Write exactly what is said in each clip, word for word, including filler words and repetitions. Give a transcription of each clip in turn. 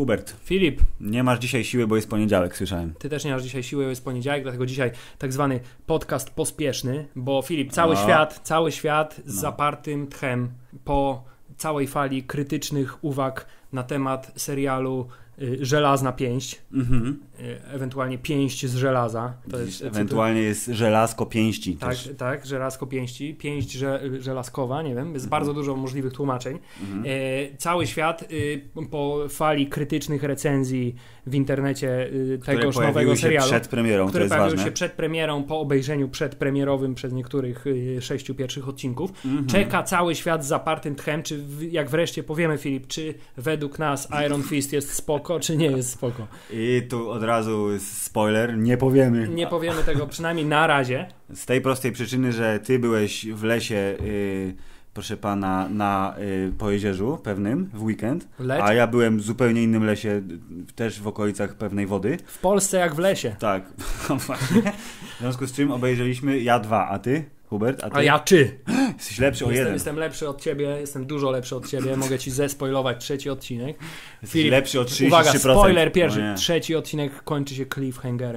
Hubert. Filip. Nie masz dzisiaj siły, bo jest poniedziałek, słyszałem. Ty też nie masz dzisiaj siły, bo jest poniedziałek, dlatego dzisiaj tak zwany podcast pospieszny, bo Filip, cały No. świat, cały świat z No. zapartym tchem po całej fali krytycznych uwag na temat serialu y, Żelazna Pięść, Mhm. y, ewentualnie Pięść z żelaza. To jest, Ewentualnie jest żelazko pięści. Tak, też. tak, żelazko pięści, pięść że, żelazkowa, nie wiem, jest bardzo dużo możliwych tłumaczeń. Mhm. E, cały świat y, po fali krytycznych recenzji w internecie y, Które tegoż pojawiły nowego się serialu, przed premierą, które to jest pojawiły ważne. się przed premierą, po obejrzeniu przedpremierowym przez niektórych y, sześciu pierwszych odcinków. Mhm. Czeka cały świat z zapartym tchem, czy w, jak wreszcie powiemy, Filip, czy według nas Iron Fist jest spoko, czy nie jest spoko. I tu od razu spoiler, nie powiemy. Nie powiemy tego przynajmniej na razie. Z tej prostej przyczyny, że ty byłeś w lesie, yy, proszę pana, na yy, Pojezierzu pewnym w weekend, Lecz? a ja byłem w zupełnie innym lesie, y, też w okolicach pewnej wody. W Polsce jak w lesie. Tak, właśnie. W związku z czym obejrzeliśmy ja dwa, a ty, Hubert? A, ty? A ja czy? Jesteś lepszy o Jestem, jeden. jestem lepszy od ciebie, jestem dużo lepszy od ciebie, mogę ci zespoilować trzeci odcinek. Jesteś Filip, lepszy o trzydzieści Uwaga, trzy procent. spoiler pierwszy, O nie. trzeci odcinek kończy się cliffhangerem.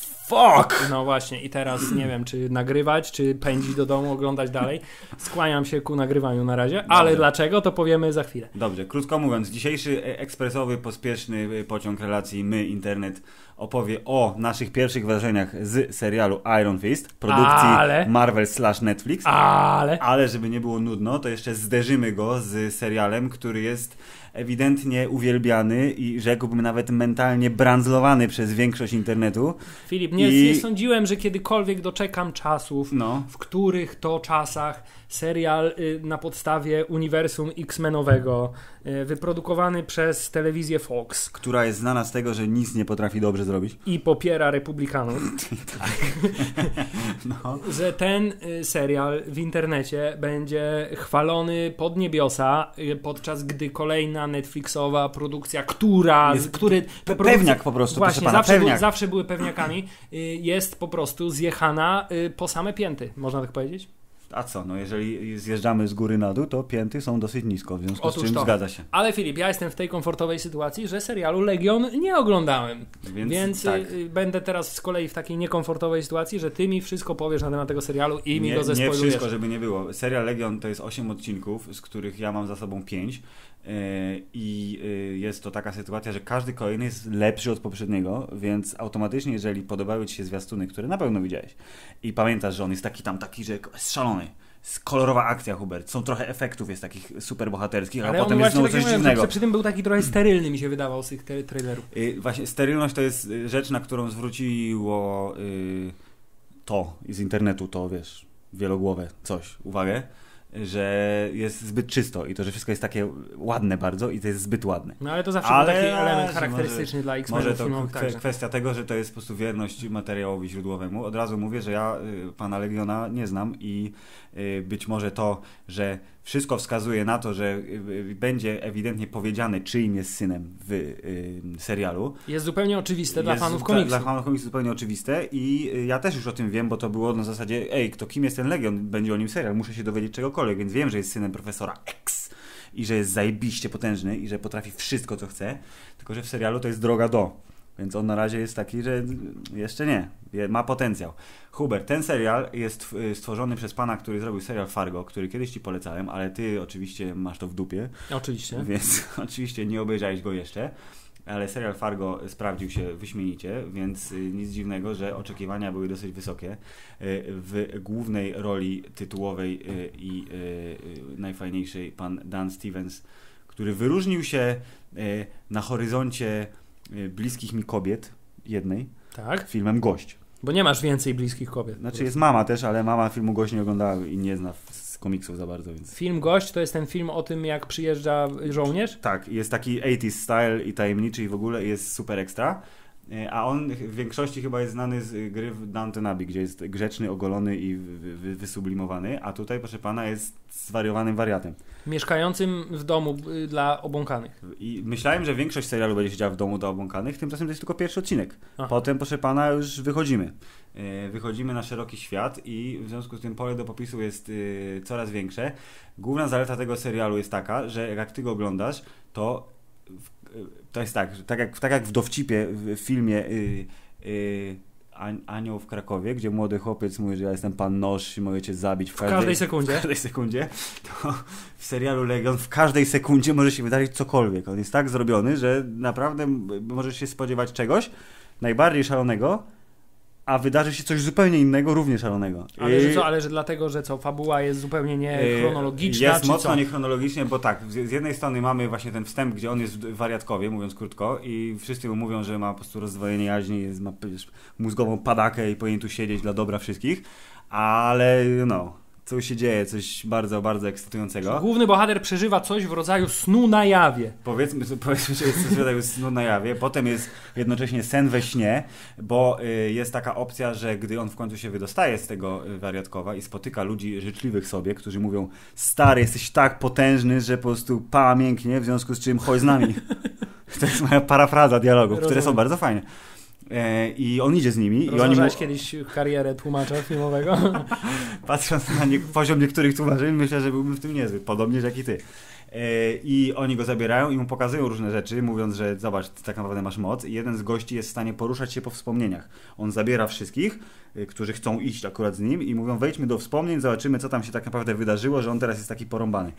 Fuck! No właśnie i teraz nie wiem, czy nagrywać, czy pędzić do domu, oglądać dalej. Skłaniam się ku nagrywaniu na razie, ale Dobrze. dlaczego, to powiemy za chwilę. Dobrze, krótko mówiąc, dzisiejszy e- ekspresowy, pospieszny e, pociąg relacji My Internet opowie o naszych pierwszych wrażeniach z serialu Iron Fist, produkcji Ale- Marvel slash Netflix. Ale... Ale żeby nie było nudno, to jeszcze zderzymy go z serialem, który jest ewidentnie uwielbiany i rzekłbym nawet mentalnie brandzlowany przez większość internetu. Filip, nie, I- nie sądziłem, że kiedykolwiek doczekam czasów, No. w których to czasach serial y, na podstawie uniwersum X-Menowego, y, wyprodukowany przez telewizję Fox Która jest znana z tego, że nic nie potrafi dobrze zrobić. i popiera republikanów, No. że ten y, serial w internecie będzie chwalony pod niebiosa, y, podczas gdy kolejna Netflixowa produkcja, która... Jest z, który, pe- produkcja- pewniak po prostu, Właśnie, proszę pana, zawsze, pewniak. był, zawsze były pewniakami, y, jest po prostu zjechana y, po same pięty, można tak powiedzieć? A co, no jeżeli zjeżdżamy z góry na dół, to pięty są dosyć nisko, w związku Otóż z czym to. zgadza się. Ale Filip, ja jestem w tej komfortowej sytuacji, że serialu Legion nie oglądałem. Więc, Więc tak. y, będę teraz z kolei w takiej niekomfortowej sytuacji, że ty mi wszystko powiesz na temat tego serialu i mi nie, go nie zespoilujesz. wszystko, żeby nie było. Serial Legion to jest osiem odcinków, z których ja mam za sobą pięć. I jest to taka sytuacja, że każdy kolejny jest lepszy od poprzedniego, więc automatycznie, jeżeli podobały ci się zwiastuny, które na pewno widziałeś i pamiętasz, że on jest taki tam, taki, że jest szalony, jest kolorowa akcja, Hubert, są trochę efektów, jest takich super bohaterskich, a Ale potem on jest właśnie znowu tak coś jak mówiłem, dziwnego. że przy tym był taki trochę sterylny, mi się wydawał z tych te- trailerów. Y, Właśnie sterylność to jest y, rzecz, na którą zwróciło y, to z internetu, to wiesz, wielogłowe coś, uwagę, że jest zbyt czysto i to, że wszystko jest takie ładne bardzo i to jest zbyt ładne. No ale to zawsze Ale był taki element może- charakterystyczny dla Może X-Menów to filmowych kwe- także. kwestia tego, że to jest po prostu wierność materiałowi źródłowemu. Od razu mówię, że ja y, pana Legiona nie znam i y, być może to, że wszystko wskazuje na to, że y, y, będzie ewidentnie powiedziane, czyim jest synem w y, serialu. Jest zupełnie oczywiste dla Jest fanów za- komiksu. Dla fanów komiksu zupełnie oczywiste i y, ja też już o tym wiem, bo to było na zasadzie, ej, kto kim jest ten Legion, będzie o nim serial, muszę się dowiedzieć czegokolwiek, więc wiem, że jest synem profesora X i że jest zajebiście potężny i że potrafi wszystko, co chce, tylko że w serialu to jest droga do. Więc on na razie jest taki, że jeszcze nie, Je- ma potencjał. Hubert, ten serial jest y, stworzony przez pana, który zrobił serial Fargo, który kiedyś ci polecałem, ale ty oczywiście masz to w dupie, Oczywiście. więc oczywiście nie obejrzałeś go jeszcze. Ale serial Fargo sprawdził się wyśmienicie, więc y, nic dziwnego, że oczekiwania były dosyć wysokie. Y, w głównej roli tytułowej y, i y, y, najfajniejszej pan Dan Stevens, który wyróżnił się y, na horyzoncie y, bliskich mi kobiet, jednej, Tak? filmem Gość. Bo nie masz więcej bliskich kobiet. Znaczy jest mama też, ale mama filmu Gość nie oglądała i nie zna z komiksów za bardzo, więc... Film Gość to jest ten film o tym, jak przyjeżdża żołnierz? Tak, jest taki osiemdziesiąty style i tajemniczy i w ogóle jest super ekstra. E, A on w większości chyba jest znany z gry w Downton Abbey, gdzie jest grzeczny, ogolony i wy, wy, wysublimowany, a tutaj, proszę pana, jest zwariowanym wariatem. Mieszkającym w domu y, dla obłąkanych. I myślałem, że większość serialu będzie się działa w domu dla obłąkanych, tymczasem to jest tylko pierwszy odcinek. Aha. Potem, proszę pana, już wychodzimy. E, Wychodzimy na szeroki świat i w związku z tym pole do popisu jest y, coraz większe. Główna zaleta tego serialu jest taka, że jak ty go oglądasz, to to jest tak, że tak jak, tak jak w Dowcipie w filmie yy, yy, Anioł w Krakowie, gdzie młody chłopiec mówi, że ja jestem pan Noż i mogę cię zabić w każdej, w każdej sekundzie. W każdej sekundzie, to w serialu Legion w każdej sekundzie może się wydarzyć cokolwiek. On jest tak zrobiony, że naprawdę możesz się spodziewać czegoś najbardziej szalonego, a wydarzy się coś zupełnie innego, równie szalonego. Ale że co, ale że dlatego, że co, fabuła jest zupełnie niechronologiczna? Jest czy mocno co? niechronologicznie, bo tak, z jednej strony mamy właśnie ten wstęp, gdzie on jest w wariatkowie, mówiąc krótko, i wszyscy mu mówią, że ma po prostu rozdwojenie jaźni, jest, ma mózgową padakę i powinien tu siedzieć dla dobra wszystkich, ale no... co się dzieje, coś bardzo, bardzo ekscytującego. Główny bohater przeżywa coś w rodzaju snu na jawie. Powiedzmy, powiedzmy że jest coś w rodzaju snu na jawie. Potem jest jednocześnie sen we śnie, bo y, jest taka opcja, że gdy on w końcu się wydostaje z tego y, wariatkowa i spotyka ludzi życzliwych sobie, którzy mówią: stary, jesteś tak potężny, że po prostu pa mięknie, w związku z czym chodź z nami. To jest moja parafraza dialogów, Rozumiem. które są bardzo fajne. I on idzie z nimi. Rozważałeś i oni mu... kiedyś karierę tłumacza filmowego? Patrząc na nie... poziom niektórych tłumaczeń, myślę, że byłbym w tym niezły, podobnie jak i ty. I oni go zabierają i mu pokazują różne rzeczy, mówiąc, że zobacz, ty tak naprawdę masz moc, i jeden z gości jest w stanie poruszać się po wspomnieniach. On zabiera wszystkich, którzy chcą iść akurat z nim, i mówią: wejdźmy do wspomnień, zobaczymy, co tam się tak naprawdę wydarzyło, że on teraz jest taki porąbany.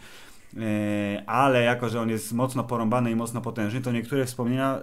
Ale jako, że on jest mocno porąbany i mocno potężny, to niektóre wspomnienia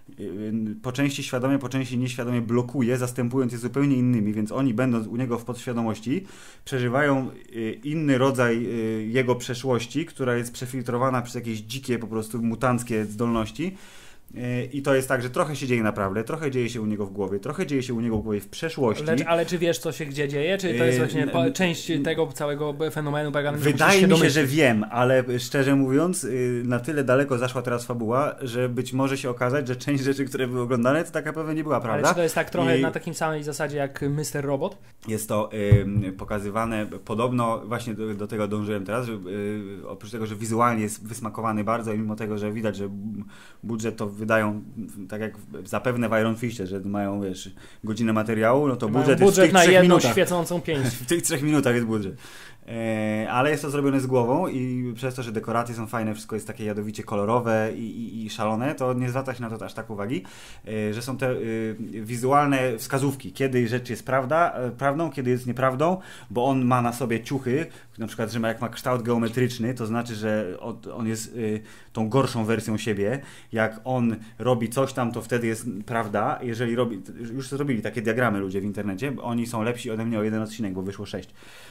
po części świadomie, po części nieświadomie blokuje, zastępując je zupełnie innymi, więc oni, będąc u niego w podświadomości, przeżywają inny rodzaj jego przeszłości, która jest przefiltrowana przez jakieś dzikie, po prostu mutanckie zdolności. I to jest tak, że trochę się dzieje naprawdę, trochę dzieje się u niego w głowie, trochę dzieje się u niego w głowie w przeszłości. Lecz, ale czy wiesz, co się gdzie dzieje? Czy to jest właśnie po, część tego całego fenomenu poleganego? Wydaje mi się, domyślić? że wiem, ale szczerze mówiąc, na tyle daleko zaszła teraz fabuła, że być może się okazać, że część rzeczy, które były oglądane, to tak naprawdę nie była prawda. Ale czy to jest tak trochę I... na takim samej zasadzie jak mister Robot? Jest to y, pokazywane podobno, właśnie do, do tego dążyłem teraz, że y, oprócz tego, że wizualnie jest wysmakowany bardzo, i mimo tego, że widać, że budżet to wydają, tak jak zapewne w Iron Fistie, że mają, wiesz, godzinę materiału, no to budżet, budżet jest w tych na trzech jedną minutach. świecącą pięść. W tych trzech minutach jest budżet. E, ale jest to zrobione z głową, i przez to, że dekoracje są fajne, wszystko jest takie jadowicie kolorowe i, i, i szalone, to nie zwraca się na to aż tak uwagi, e, że są te e, wizualne wskazówki, kiedy rzecz jest prawda, e, prawdą, kiedy jest nieprawdą, bo on ma na sobie ciuchy, na przykład, że ma, jak ma kształt geometryczny, to znaczy, że on jest y, tą gorszą wersją siebie. Jak on robi coś tam, to wtedy jest prawda. Jeżeli robi, już zrobili takie diagramy ludzie w internecie, bo oni są lepsi ode mnie o jeden odcinek, bo wyszło sześć.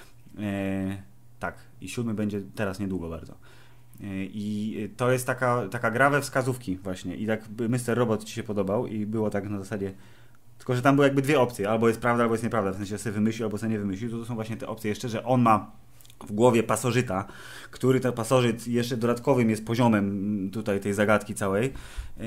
E, tak, i siódmy będzie teraz niedługo bardzo. E, I to jest taka, taka gra we wskazówki właśnie. I tak mister Robot ci się podobał i było tak na zasadzie, tylko że tam były jakby dwie opcje, albo jest prawda, albo jest nieprawda, w sensie sobie wymyślił, albo sobie nie wymyślił. To, to są właśnie te opcje jeszcze, że on ma w głowie pasożyta, który ten pasożyt jeszcze dodatkowym jest poziomem tutaj tej zagadki całej, yy,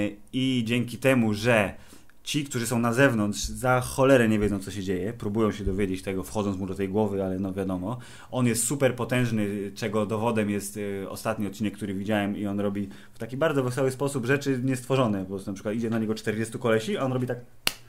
i dzięki temu, że ci, którzy są na zewnątrz, za cholerę nie wiedzą, co się dzieje, próbują się dowiedzieć tego, wchodząc mu do tej głowy, ale no wiadomo, on jest super potężny, czego dowodem jest yy, ostatni odcinek, który widziałem, i on robi w taki bardzo wesoły sposób rzeczy niestworzone, po prostu na przykład idzie na niego czterdziestu kolesi, a on robi tak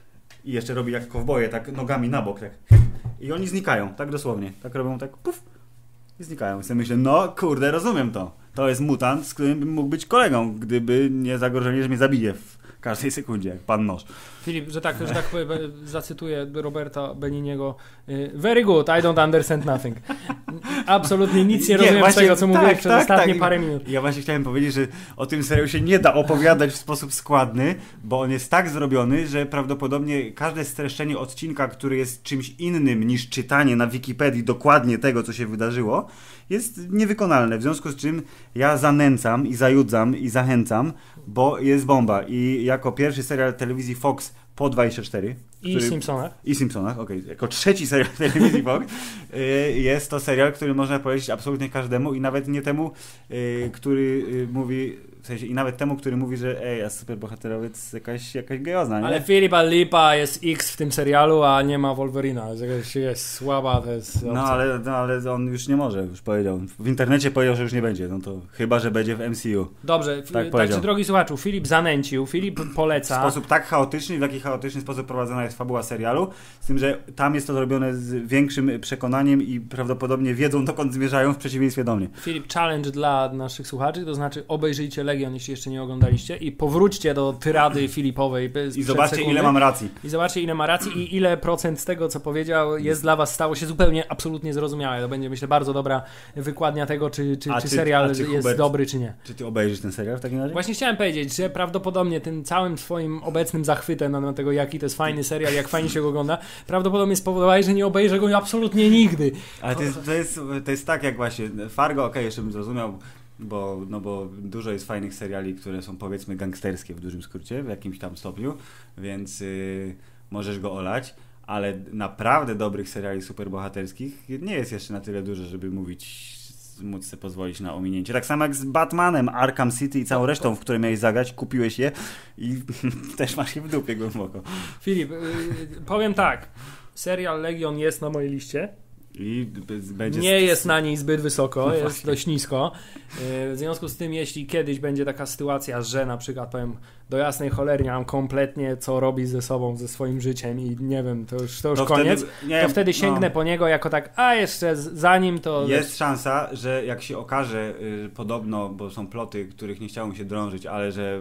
i jeszcze robi jak kowboje, tak nogami na bok, tak, i oni znikają, tak dosłownie, tak robią, tak puf, i znikają. I sobie myślę, no kurde, rozumiem to. To jest mutant, z którym bym mógł być kolegą, gdyby nie zagrożenie, że mnie zabije w każdej sekundzie, jak pan Noż. Filip, że tak, że tak zacytuję Roberta Beniniego: very good, I don't understand nothing. Absolutnie nic nie, nie rozumiem właśnie, z tego, co tak, mówiłeś przez tak, ostatnie tak. parę minut. Ja właśnie chciałem powiedzieć, że o tym serialu się nie da opowiadać w sposób składny, bo on jest tak zrobiony, że prawdopodobnie każde streszczenie odcinka, który jest czymś innym niż czytanie na Wikipedii dokładnie tego, co się wydarzyło, jest niewykonalne. W związku z czym ja zanęcam i zajudzam i zachęcam, bo jest bomba. I jako pierwszy serial telewizji Fox po dwadzieścia cztery. I który, Simpsonach. I Simpsonach, okej. Okay. Jako trzeci serial telewizji Fox jest to serial, który można polecić absolutnie każdemu, i nawet nie temu, który mówi, w sensie i nawet temu, który mówi, że ej, a superbohaterowiec jakaś, jakaś gejozna, nie? Ale Filipa Lipa jest X w tym serialu, a nie ma Wolverina. Jest, jest słaba, to jest... No ale, no ale on już nie może, już powiedział. W internecie powiedział, że już nie będzie, no to chyba, że będzie w M C U. Dobrze, tak także drogi słuchaczu, Filip zanęcił, Filip poleca. W sposób tak chaotyczny, w jaki chaotyczny sposób prowadzona jest fabuła serialu, z tym, że tam jest to zrobione z większym przekonaniem i prawdopodobnie wiedzą, dokąd zmierzają, w przeciwieństwie do mnie. Filip, challenge dla naszych słuchaczy, to znaczy obejrzyjcie Legion, jeśli jeszcze nie oglądaliście, i powróćcie do tyrady Filipowej. I zobaczcie, sekundy. ile mam racji. I zobaczcie, ile ma racji i ile procent z tego, co powiedział, jest dla was, stało się zupełnie, absolutnie zrozumiałe. To będzie, myślę, bardzo dobra wykładnia tego, czy, czy, czy, czy serial czy, jest Hubert, dobry, czy nie. Czy ty obejrzysz ten serial w takim razie? Właśnie chciałem powiedzieć, że prawdopodobnie tym całym swoim obecnym zachwytem na tego, jaki to jest fajny serial, jak fajnie się go ogląda, prawdopodobnie spowodowałeś, że nie obejrzę go absolutnie nigdy. Ale to jest, to jest, to jest tak jak właśnie Fargo, okej, okay, jeszcze bym zrozumiał, bo, no bo dużo jest fajnych seriali, które są powiedzmy gangsterskie w dużym skrócie, w jakimś tam stopniu, więc yy, możesz go olać, ale naprawdę dobrych seriali superbohaterskich nie jest jeszcze na tyle dużo, żeby mówić, móc sobie pozwolić na ominięcie. Tak samo jak z Batmanem, Arkham City i całą resztą, w której miałeś zagrać, kupiłeś je i też masz je w dupie głęboko. Filip, yy, powiem tak, serial Legion jest na mojej liście. I będzie nie jest na niej zbyt wysoko, jest dość nisko. W związku z tym, jeśli kiedyś będzie taka sytuacja, że na przykład powiem, do jasnej cholery nie mam kompletnie co robić ze sobą, ze swoim życiem i nie wiem, to już, to już to koniec, wtedy, nie, to wtedy sięgnę no. po niego jako tak, a jeszcze zanim to... Jest szansa, że jak się okaże y, podobno, bo są ploty, których nie chciałem się drążyć, ale że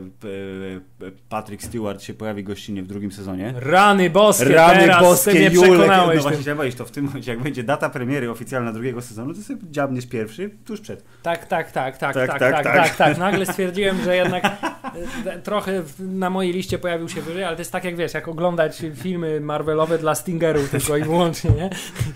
y, Patrick Stewart się pojawi gościnnie w drugim sezonie. Rany boskie, Rany teraz boskie, ty mnie Julek, przekonałeś. No właśnie chciałem powiedzieć, to w tym momencie, jak będzie data premiery oficjalna drugiego sezonu, to sobie dziabniesz pierwszy, tuż przed. Tak, tak, tak, tak, tak, tak, tak, tak, tak, tak. Nagle stwierdziłem, że jednak trochę na mojej liście pojawił się wyżej, ale to jest tak jak wiesz, jak oglądać filmy Marvelowe dla Stingerów tylko i wyłącznie, nie?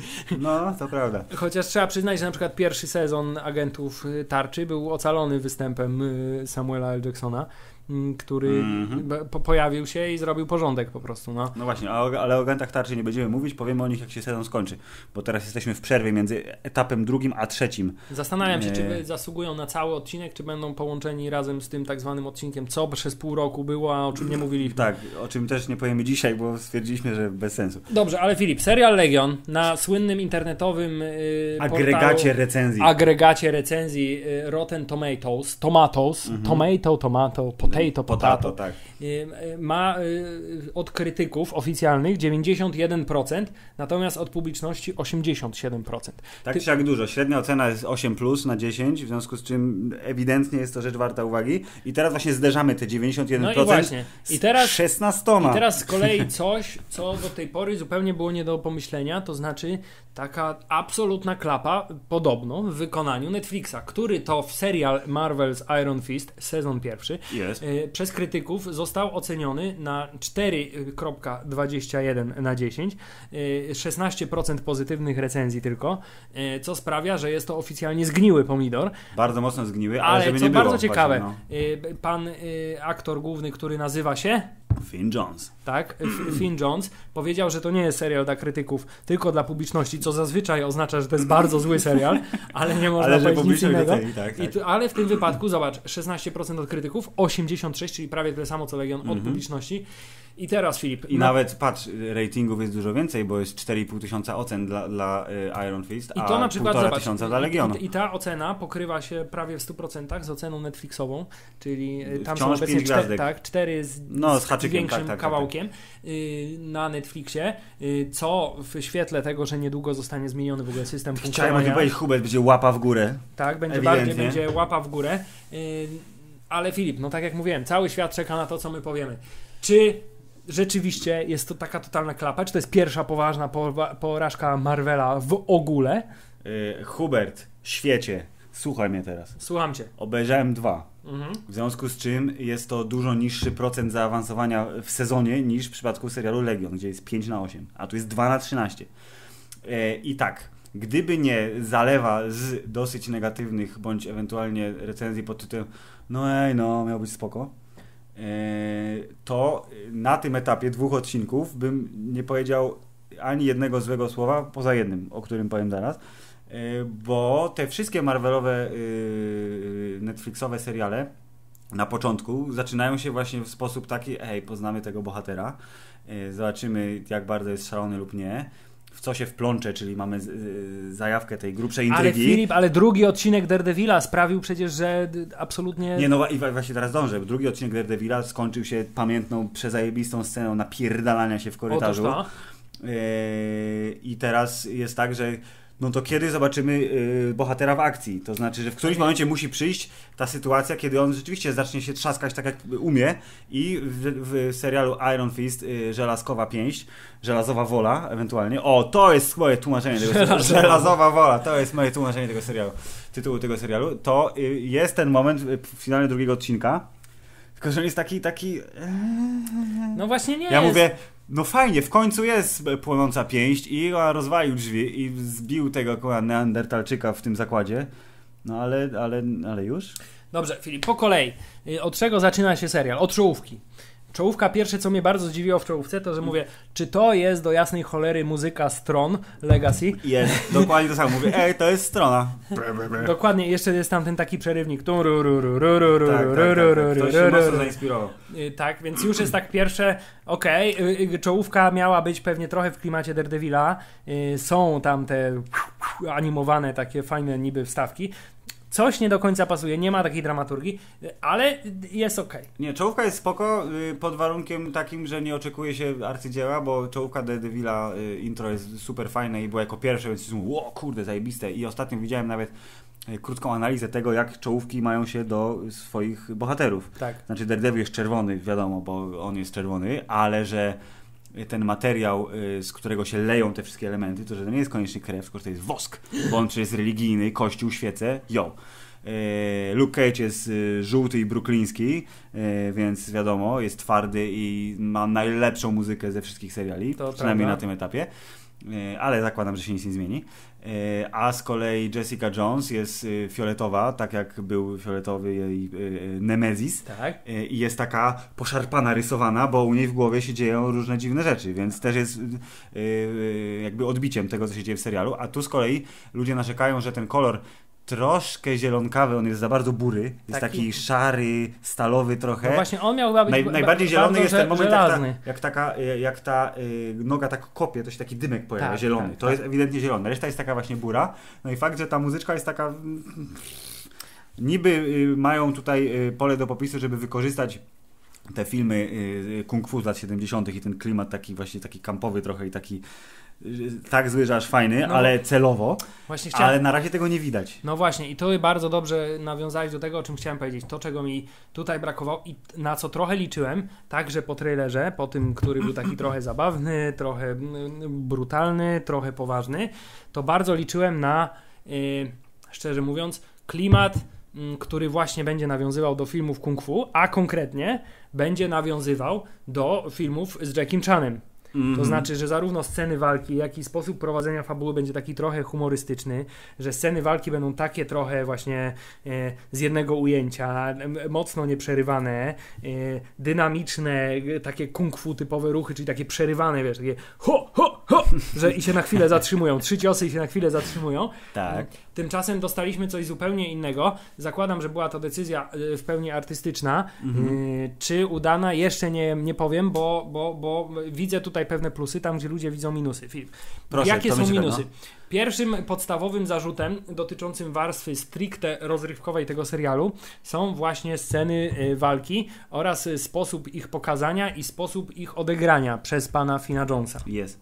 No, to prawda. Chociaż trzeba przyznać, że na przykład pierwszy sezon Agentów Tarczy był ocalony występem Samuela L. Jacksona, który mm-hmm. po- pojawił się i zrobił porządek po prostu. No, no właśnie, ale o Agentach Tarczy nie będziemy mówić, powiemy o nich jak się sezon skończy, bo teraz jesteśmy w przerwie między etapem drugim a trzecim. Zastanawiam się, czy zasługują na cały odcinek, czy będą połączeni razem z tym tak zwanym odcinkiem, co przez pół roku było, a o czym nie mówiliśmy. Tak, o czym też nie powiemy dzisiaj, bo stwierdziliśmy, że bez sensu. Dobrze, ale Filip, serial Legion na słynnym internetowym yy, agregacie portalu, recenzji. Agregacie recenzji yy, Rotten Tomatoes, Tomatoes, mm-hmm. Tomato, Tomato, Potato, Potato, potato tak. ma od krytyków oficjalnych dziewięćdziesiąt jeden procent, natomiast od publiczności osiemdziesiąt siedem procent. Tak czy jak dużo. Średnia ocena jest osiem plus na dziesięć, w związku z czym ewidentnie jest to rzecz warta uwagi. I teraz właśnie zderzamy te dziewięćdziesiąt jeden procent no i właśnie. I teraz, z szesnastoma. I teraz z kolei coś, co do tej pory zupełnie było nie do pomyślenia, to znaczy taka absolutna klapa, podobno, w wykonaniu Netflixa, który to w serial Marvel's Iron Fist, sezon pierwszy, yes. y, przez krytyków został oceniony na cztery przecinek dwadzieścia jeden na dziesięć, y, szesnaście procent pozytywnych recenzji tylko, y, co sprawia, że jest to oficjalnie zgniły pomidor. Bardzo mocno zgniły, ale, ale żeby co nie było. bardzo ciekawe, właśnie, no. y, pan y, aktor główny, który nazywa się... Finn Jones. Tak, Finn Jones powiedział, że to nie jest serial dla krytyków, tylko dla publiczności, co zazwyczaj oznacza, że to jest bardzo zły serial, ale nie można ale powiedzieć nic innego. Tej, tak, tak. I tu, ale w tym wypadku, zobacz, szesnaście procent od krytyków, osiemdziesiąt sześć procent, czyli prawie tyle samo co Legion mm-hmm. od publiczności. I teraz Filip... I no... nawet, patrz, ratingów jest dużo więcej, bo jest cztery i pół tysiąca ocen dla, dla y, Iron Fist, I to a na przykład, półtora zobacz, tysiąca dla Legionu. I, I ta ocena pokrywa się prawie w stu procentach z oceną Netflixową, czyli tam Wciąż są obecnie cztery, tak, cztery z, no, z, z haczykiem, większym tak, tak, kawałkiem tak, tak. Y, na Netflixie, y, co w świetle tego, że niedługo zostanie zmieniony w ogóle system funkcjonowania. Chciałem powiedzieć, Hubert, będzie łapa w górę. Tak, będzie bardziej, będzie łapa w górę. Y, ale Filip, no tak jak mówiłem, cały świat czeka na to, co my powiemy. Czy rzeczywiście jest to taka totalna klapa? Czy to jest pierwsza poważna porażka Marvela w ogóle? Yy, Hubert, świecie, słuchaj mnie teraz. Słucham cię. Obejrzałem dwa. Mhm. W związku z czym jest to dużo niższy procent zaawansowania w sezonie niż w przypadku serialu Legion, gdzie jest pięć na osiem, a tu jest dwa na trzynaście. Yy, I tak, gdyby nie zalewa z dosyć negatywnych bądź ewentualnie recenzji pod tytułem no ej, no, miał być spoko, to na tym etapie dwóch odcinków bym nie powiedział ani jednego złego słowa, poza jednym, o którym powiem zaraz, bo te wszystkie Marvelowe Netflixowe seriale na początku zaczynają się właśnie w sposób taki, hej, poznamy tego bohatera, zobaczymy jak bardzo jest szalony lub nie, w co się wplącze, czyli mamy z, y, zajawkę tej grubszej intrygi. Ale Filip, ale drugi odcinek Daredevila sprawił przecież, że absolutnie... Nie, no i właśnie teraz dążę. Drugi odcinek Daredevila skończył się pamiętną, przezajebistą sceną napierdalania się w korytarzu. Yy, I teraz jest tak, że no to kiedy zobaczymy y, bohatera w akcji? To znaczy, że w którymś momencie musi przyjść ta sytuacja, kiedy on rzeczywiście zacznie się trzaskać tak jak umie i w, w serialu Iron Fist y, żelazkowa pięść, żelazowa wola ewentualnie. O, to jest moje tłumaczenie tego serialu. Żelazowa wola, to jest moje tłumaczenie tego serialu, tytułu tego serialu. To y, jest ten moment w finale drugiego odcinka, tylko że on jest taki, taki... No właśnie nie ja jest. mówię, no fajnie, w końcu jest płonąca pięść i rozwalił drzwi i zbił tego koła neandertalczyka w tym zakładzie. No ale, ale, ale już? Dobrze, Filip, po kolei. Od czego zaczyna się serial? Od czołówki. Czołówka, pierwsze co mnie bardzo zdziwiło w czołówce, to że mówię, czy to jest do jasnej cholery muzyka z Tron Legacy? Jest, dokładnie to samo. Mówię, ej, to jest strona. Dokładnie, jeszcze jest tam ten taki przerywnik. Tak, ktoś się mocno zainspirował. Tak, więc już jest tak pierwsze, okej, okay, czołówka miała być pewnie trochę w klimacie Daredevila, są tam te animowane takie fajne niby wstawki. Coś nie do końca pasuje, nie ma takiej dramaturgii, ale jest okej. Okay. Nie, czołówka jest spoko pod warunkiem takim, że nie oczekuje się arcydzieła, bo czołówka Daredevila intro jest super fajne i była jako pierwsze, więc mówię, o kurde, zajebiste. I ostatnio widziałem nawet krótką analizę tego, jak czołówki mają się do swoich bohaterów. Tak. Znaczy Daredevil jest czerwony, wiadomo, bo on jest czerwony, ale że ten materiał, z którego się leją te wszystkie elementy, to że to nie jest koniecznie krew, tylko że to jest wosk, bo on jest religijny, kościół, świece, yo. Luke Cage jest żółty i brukliński, więc wiadomo, jest twardy i ma najlepszą muzykę ze wszystkich seriali, to przynajmniej prawda. Na tym etapie, ale zakładam, że się nic nie zmieni. A z kolei Jessica Jones jest fioletowa, tak jak był fioletowy jej Nemezis. Tak. I jest taka poszarpana, rysowana, bo u niej w głowie się dzieją różne dziwne rzeczy, więc też jest jakby odbiciem tego, co się dzieje w serialu. A tu z kolei ludzie narzekają, że ten kolor troszkę zielonkawy, on jest za bardzo bury, jest taki, taki szary, stalowy trochę. No właśnie, on miał chyba być Naj, Najbardziej zielony jest ten moment, jak ta, jak, taka, jak ta y, noga tak kopie, to się taki dymek pojawia, tak, zielony. Tak, to tak. jest ewidentnie zielony. Reszta jest taka właśnie bura. No i fakt, że ta muzyczka jest taka... Niby y, mają tutaj y, pole do popisu, żeby wykorzystać te filmy y, kung fu z lat siedemdziesiątych i ten klimat taki właśnie taki kampowy trochę i taki tak zły, że aż fajny, no, ale celowo, właśnie chciałem... ale na razie tego nie widać. No właśnie i to bardzo dobrze nawiązałeś do tego, o czym chciałem powiedzieć. To, czego mi tutaj brakowało i na co trochę liczyłem, także po trailerze, po tym, który był taki trochę zabawny, trochę brutalny, trochę poważny, to bardzo liczyłem na, yy, szczerze mówiąc, klimat, yy, który właśnie będzie nawiązywał do filmów kung fu, a konkretnie będzie nawiązywał do filmów z Jackiem Chanem. Mm-hmm. To znaczy, że zarówno sceny walki, jak i sposób prowadzenia fabuły będzie taki trochę humorystyczny, że sceny walki będą takie trochę właśnie e, z jednego ujęcia, e, mocno nieprzerywane, e, dynamiczne, e, takie kung fu typowe ruchy, czyli takie przerywane, wiesz, takie ho, ho, ho, że i się na chwilę zatrzymują, trzy ciosy i się na chwilę zatrzymują. Tak. Tymczasem dostaliśmy coś zupełnie innego. Zakładam, że była to decyzja e, w pełni artystyczna. Mm-hmm. E, czy udana? Jeszcze nie, nie powiem, bo, bo, bo widzę tutaj pewne plusy, tam gdzie ludzie widzą minusy. Filip, Proszę, jakie są minusy? No. Pierwszym podstawowym zarzutem dotyczącym warstwy stricte rozrywkowej tego serialu są właśnie sceny y, walki oraz y, sposób ich pokazania i sposób ich odegrania przez pana Fina Jonesa. Jest.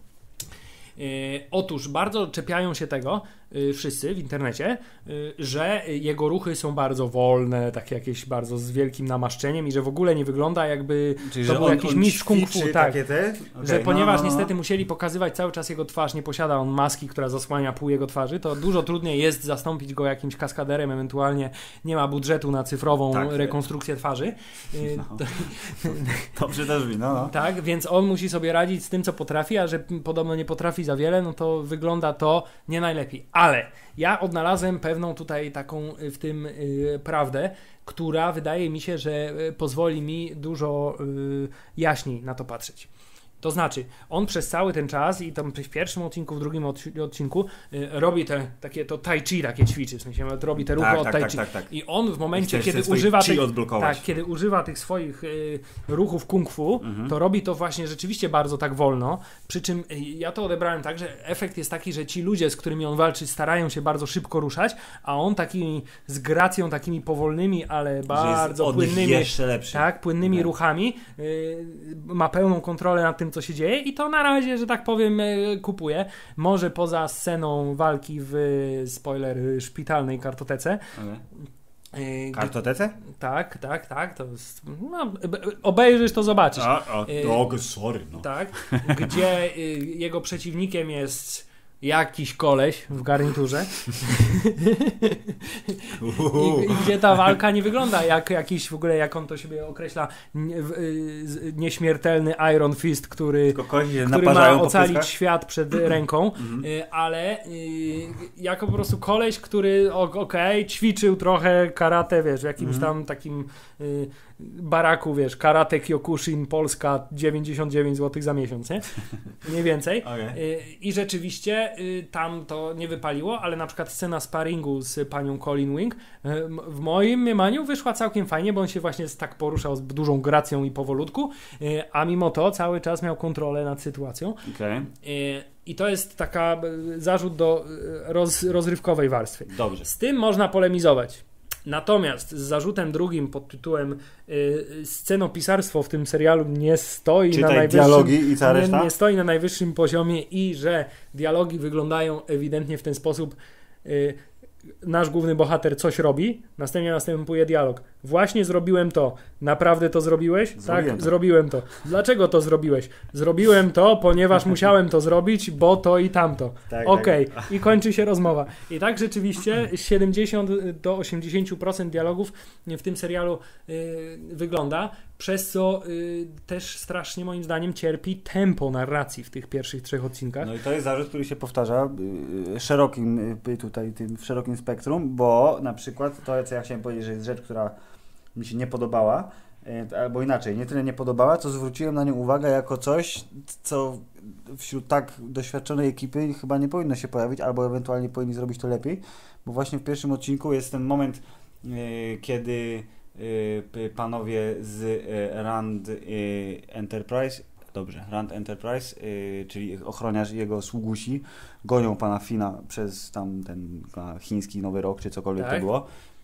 Y, otóż bardzo czepiają się tego y, wszyscy w internecie, y, że jego ruchy są bardzo wolne, takie jakieś bardzo z wielkim namaszczeniem i że w ogóle nie wygląda jakby Czyli, to że był on, jakiś on mistrz kung fu. Tak, te? Okay, że no, ponieważ no, no. niestety musieli pokazywać cały czas jego twarz, nie posiada on maski, która zasłania pół jego twarzy, to dużo trudniej jest zastąpić go jakimś kaskaderem, ewentualnie nie ma budżetu na cyfrową tak, rekonstrukcję twarzy. No. To... Dobrze też brzmi, no, no. Tak, więc on musi sobie radzić z tym, co potrafi, a że podobno nie potrafi za wiele, no to wygląda to nie najlepiej. Ale ja odnalazłem pewną tutaj taką w tym y, prawdę, która wydaje mi się, że y, pozwoli mi dużo y, jaśniej na to patrzeć. To znaczy, on przez cały ten czas i tam w pierwszym odcinku, w drugim odcinku y, robi te takie to tai chi takie ćwiczy, w sensie robi te ruchy tak, od tak, tai tak, chi. tak, tak. I on w momencie, kiedy używa, tych, tak, kiedy używa tych swoich y, ruchów kung fu, mhm. to robi to właśnie rzeczywiście bardzo tak wolno, przy czym y, ja to odebrałem tak, że efekt jest taki, że ci ludzie, z którymi on walczy, starają się bardzo szybko ruszać, a on takimi z gracją, takimi powolnymi, ale bardzo płynnymi, jeszcze lepszy. Tak, płynnymi okay. ruchami y, ma pełną kontrolę nad tym, tym, co się dzieje i to na razie, że tak powiem, kupuję. Może poza sceną walki w, spoiler, szpitalnej kartotece. Okay. Kartotece? Tak, tak, tak. To jest, no, obejrzysz, to zobaczysz. A, a, to, sorry. No. Tak, gdzie jego przeciwnikiem jest jakiś koleś w garniturze I, i gdzie ta walka nie wygląda jak jakiś w ogóle, jak on to siebie określa, nieśmiertelny Iron Fist, który, który ma ocalić świat przed ręką, ale jako po prostu koleś, który okej, okay, ćwiczył trochę karate, wiesz, w jakimś tam takim baraku, wiesz, Karate Kyokushin Polska dziewięćdziesiąt dziewięć złotych za miesiąc, nie? Mniej więcej. Okay. I rzeczywiście tam to nie wypaliło, ale na przykład scena sparingu z panią Colleen Wing w moim mniemaniu wyszła całkiem fajnie, bo on się właśnie tak poruszał z dużą gracją i powolutku, a mimo to cały czas miał kontrolę nad sytuacją. Okay. I to jest taka zarzut do roz, rozrywkowej warstwy. Dobrze. Z tym można polemizować. Natomiast z zarzutem drugim pod tytułem y, scenopisarstwo w tym serialu nie stoi Czytaj na najwyższym dialogi i cała reszta? Nie, nie stoi na najwyższym poziomie i że dialogi wyglądają ewidentnie w ten sposób. Y, nasz główny bohater coś robi, następnie następuje dialog. Właśnie zrobiłem to. Naprawdę to zrobiłeś? Zrobiłem tak, to. zrobiłem to. Dlaczego to zrobiłeś? Zrobiłem to, ponieważ musiałem to zrobić, bo to i tamto. Tak, Okej. Okay. Tak. I kończy się rozmowa. I tak rzeczywiście siedemdziesiąt do osiemdziesięciu procent dialogów w tym serialu y, wygląda, przez co y, też strasznie moim zdaniem cierpi tempo narracji w tych pierwszych trzech odcinkach. No i to jest zarzut, który się powtarza y, szerokim y, tutaj tym, w szerokim spektrum, bo na przykład to, co ja chciałem powiedzieć, że jest rzecz, która mi się nie podobała, y, albo inaczej, nie tyle nie podobała, co zwróciłem na nią uwagę jako coś, co wśród tak doświadczonej ekipy chyba nie powinno się pojawić, albo ewentualnie powinni zrobić to lepiej, bo właśnie w pierwszym odcinku jest ten moment, y, kiedy panowie z Rand Enterprise, dobrze, Rand Enterprise, czyli ochroniarz i jego sługusi, gonią pana Fina przez tam ten chiński Nowy Rok, czy cokolwiek tak. to było.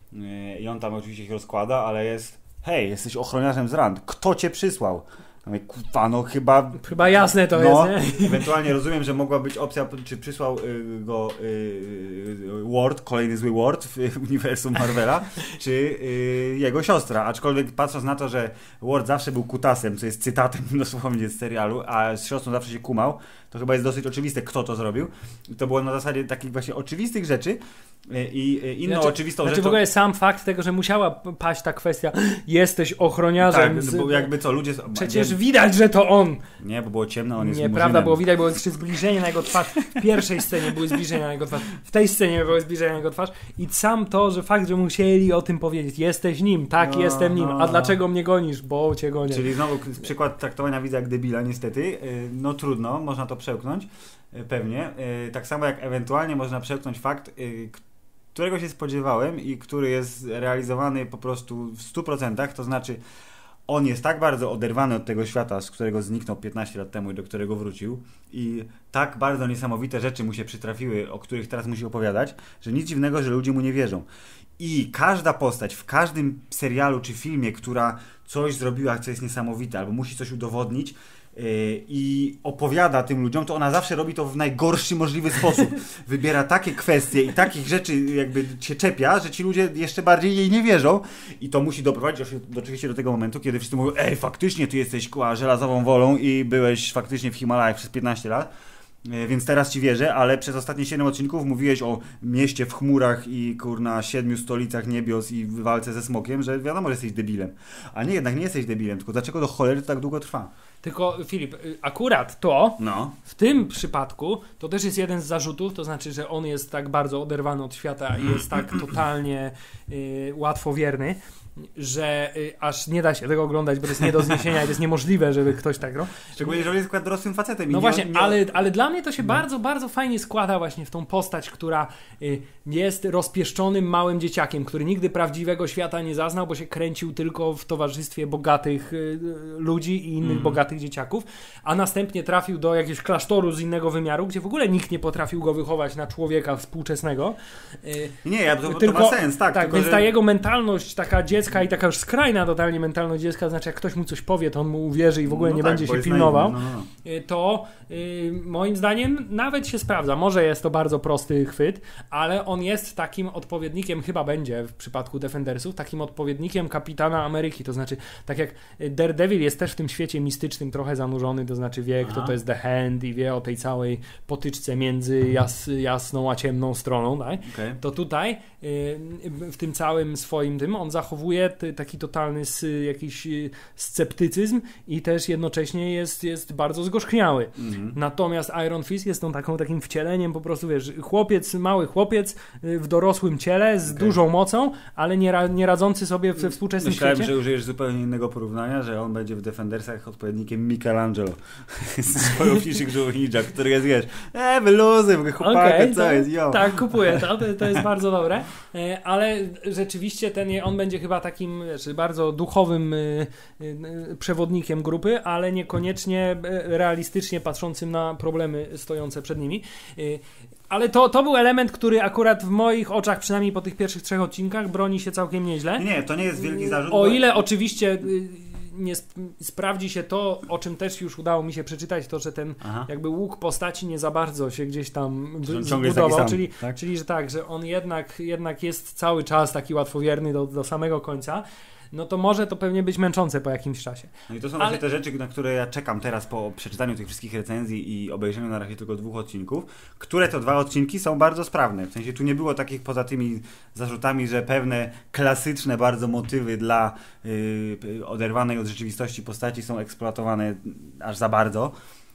I on tam oczywiście się rozkłada, ale jest, hej, jesteś ochroniarzem z Rand, kto cię przysłał? Kurwa, no chyba... Chyba jasne to no, jest, nie? Ewentualnie rozumiem, że mogła być opcja, czy przysłał y, go y, y, Ward, kolejny zły Ward w uniwersum Marvela, czy y, jego siostra. Aczkolwiek patrząc na to, że Ward zawsze był kutasem, co jest cytatem dosłownie z serialu, a z siostrą zawsze się kumał, to chyba jest dosyć oczywiste, kto to zrobił. I to było na zasadzie takich właśnie oczywistych rzeczy. I inną znaczy, oczywistą znaczy rzeczą... w ogóle sam fakt tego, że musiała paść ta kwestia, jesteś ochroniarzem. Tak, z... bo jakby co, ludzie... Przecież nie... widać, że to on. Nie, bo było ciemno, on jest Nieprawda, murzynem. było widać, było jeszcze zbliżenie na jego twarz. W pierwszej scenie były zbliżenia na jego twarz. W tej scenie były zbliżenia na jego twarz. I sam to, że fakt, że musieli o tym powiedzieć. Jesteś nim, tak, no, jestem nim. A no. dlaczego mnie gonisz? Bo cię gonię. Czyli znowu przykład traktowania widza jak debila, niestety. No trudno, można to przełknąć. Pewnie. Tak samo jak ewentualnie można przełknąć fakt, którego się spodziewałem i który jest realizowany po prostu w stu procentach, to znaczy on jest tak bardzo oderwany od tego świata, z którego zniknął piętnaście lat temu i do którego wrócił i tak bardzo niesamowite rzeczy mu się przytrafiły, o których teraz musi opowiadać, że nic dziwnego, że ludzie mu nie wierzą. I każda postać w każdym serialu czy filmie, która coś zrobiła, co jest niesamowite, albo musi coś udowodnić, i opowiada tym ludziom, to ona zawsze robi to w najgorszy możliwy sposób. Wybiera takie kwestie i takich rzeczy jakby się czepia, że ci ludzie jeszcze bardziej jej nie wierzą i to musi doprowadzić oczywiście do tego momentu, kiedy wszyscy mówią, ej, faktycznie ty jesteś kła, żelazową wolą i byłeś faktycznie w Himalajach przez piętnaście lat, więc teraz ci wierzę, ale przez ostatnie siedem odcinków mówiłeś o mieście w chmurach i kurna siedmiu stolicach niebios i walce ze smokiem, że wiadomo, że jesteś debilem. A nie, jednak nie jesteś debilem, tylko dlaczego do cholery to tak długo trwa? Tylko Filip, akurat to no. w tym przypadku to też jest jeden z zarzutów, to znaczy, że on jest tak bardzo oderwany od świata i jest tak totalnie y, łatwowierny, że y, aż nie da się tego oglądać, bo to jest nie do zniesienia i to jest niemożliwe, żeby ktoś tak grał. Szczególnie, że on jest dorosłym facetem. No i właśnie, nie, nie... Ale, ale dla mnie to się no. bardzo, bardzo fajnie składa właśnie w tą postać, która y, jest rozpieszczonym małym dzieciakiem, który nigdy prawdziwego świata nie zaznał, bo się kręcił tylko w towarzystwie bogatych y, ludzi i innych mm. bogatych dzieciaków, a następnie trafił do jakiegoś klasztoru z innego wymiaru, gdzie w ogóle nikt nie potrafił go wychować na człowieka współczesnego. Y, nie, ja, to, tylko, to ma sens, tak. tak tylko, więc że... ta jego mentalność taka dziecka dziecka i taka już skrajna totalnie mentalność dziecka, znaczy jak ktoś mu coś powie, to on mu uwierzy i w ogóle no nie tak, będzie się pilnował, no, no. to y, moim zdaniem nawet się sprawdza. Może jest to bardzo prosty chwyt, ale on jest takim odpowiednikiem, chyba będzie w przypadku Defendersów, takim odpowiednikiem Kapitana Ameryki, to znaczy tak jak Daredevil jest też w tym świecie mistycznym trochę zanurzony, to znaczy wie, Aha. kto to jest The Hand i wie o tej całej potyczce między jas, jasną a ciemną stroną, tak? Okay. To tutaj y, w tym całym swoim tym on zachowuje t, taki totalny s, jakiś sceptycyzm i też jednocześnie jest, jest bardzo zgorzkniały. Mm-hmm. Natomiast Iron Fist jest tą taką, takim wcieleniem po prostu, wiesz, chłopiec, mały chłopiec w dorosłym ciele z okay. dużą mocą, ale nie, ra, nie radzący sobie we współczesnym Myślałem, świecie. że użyjesz zupełnie innego porównania, że on będzie w Defendersach odpowiednikiem Michelangelo z swoją Fiszy Grzyłów Ninja, który jest, wiesz, e, wyluzy, chłopaka, okay, co to, jest, jo. Tak, kupuję to, to jest bardzo dobre, ale rzeczywiście ten, on będzie chyba takim, wiesz, bardzo duchowym przewodnikiem grupy, ale niekoniecznie realistycznie patrzącym na problemy stojące przed nimi. Ale to, to był element, który akurat w moich oczach, przynajmniej po tych pierwszych trzech odcinkach, broni się całkiem nieźle. Nie, to nie jest wielki zarzut. O ile oczywiście nie sp- sprawdzi się to, o czym też już udało mi się przeczytać, to, że ten Aha. jakby łuk postaci nie za bardzo się gdzieś tam zbudował, czyli, tak? czyli że tak, że on jednak, jednak jest cały czas taki łatwowierny do, do samego końca. No to może to pewnie być męczące po jakimś czasie. No i to są Ale... właśnie te rzeczy, na które ja czekam teraz po przeczytaniu tych wszystkich recenzji i obejrzeniu na razie tylko dwóch odcinków, które to dwa odcinki są bardzo sprawne. W sensie tu nie było takich poza tymi zarzutami, że pewne klasyczne bardzo motywy dla yy, oderwanej od rzeczywistości postaci są eksploatowane aż za bardzo.